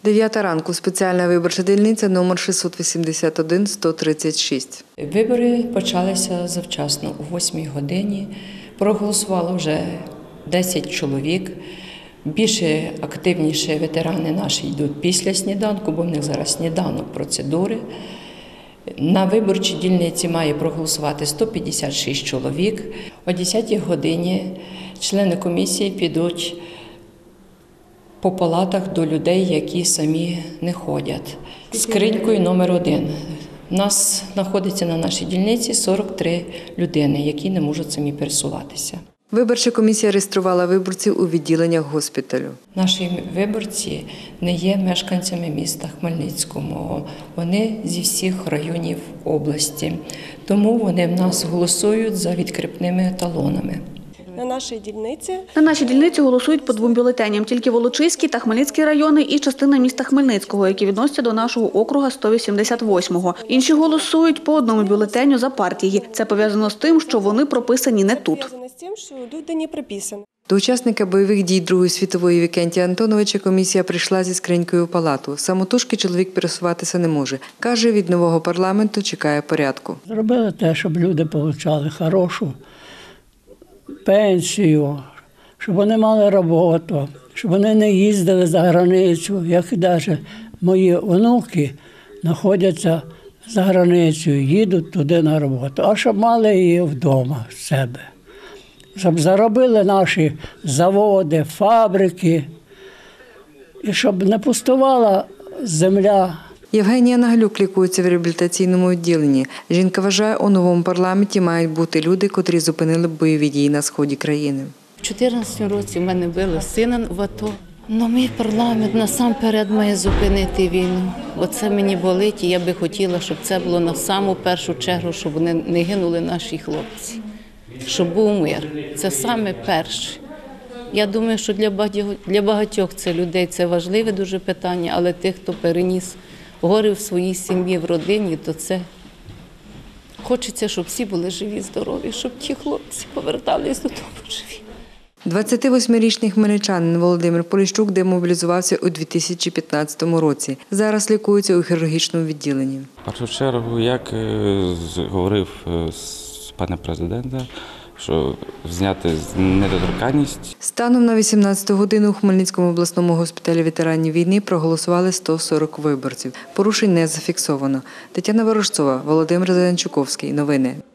9 ранку. Спеціальна виборча дільниця номер 681-136. Вибори почалися завчасно, о 8 годині. Проголосувало вже 10 чоловік. Більше активніше ветерани наші йдуть після сніданку, бо в них зараз сніданок, процедури. На виборчій дільниці має проголосувати 156 чоловік. О 10 годині члени комісії підуть по палатах до людей, які самі не ходять. Скринькою номер 1. У нас знаходиться на нашій дільниці 43 людини, які не можуть самі пересуватися. Виборча комісія реєструвала виборців у відділеннях госпіталю. Наші виборці не є мешканцями міста Хмельницького. Вони зі всіх районів області. Тому вони в нас голосують за відкріпними талонами. На нашій дільниці голосують по 2 бюлетеням. Тільки Волочиський та Хмельницький райони і частина міста Хмельницького, які відносяться до нашого округа 188-го. Інші голосують по 1 бюлетеню за партії. Це пов'язано з тим, що вони прописані не тут. До учасника бойових дій Другої світової Вікентія Антоновича комісія прийшла зі скринькою в палату. Самотужки чоловік пересуватися не може. Каже, від нового парламенту чекає порядку. Зробили те, щоб люди отримали хорошу пенсію, щоб вони мали роботу, щоб вони не їздили за границю, як навіть мої онуки знаходяться за границею, їдуть туди на роботу, а щоб мали її вдома в себе. Щоб заробили наші заводи, фабрики, і щоб не пустувала земля. Євгенія Нагалюк лікується в реабілітаційному відділенні. Жінка вважає, у новому парламенті мають бути люди, котрі зупинили бойові дії на сході країни. У 2014 році в мене били сина в АТО. Но мій парламент насамперед має зупинити війну. Бо це мені болить, і я би хотіла, щоб це було на саму першу чергу, щоб вони не гинули наші хлопці. Щоб був мир. Це саме перше. Я думаю, що для багатьох це людей це важливе дуже питання, але тих, хто переніс горе в своїй сім'ї, в родині, то це хочеться, щоб всі були живі, здорові, щоб ті хлопці повертались додому живі. 28-річний хмельничанин Володимир Поліщук демобілізувався у 2015 році. Зараз лікується у хірургічному відділенні. В першу чергу, як говорив з паном президентом, що зняти недоторканність. Станом на 18 годину у Хмельницькому обласному госпіталі ветеранів війни проголосували 140 виборців. Порушень не зафіксовано. Тетяна Ворожцова, Володимир Зеленчуковський. Новини.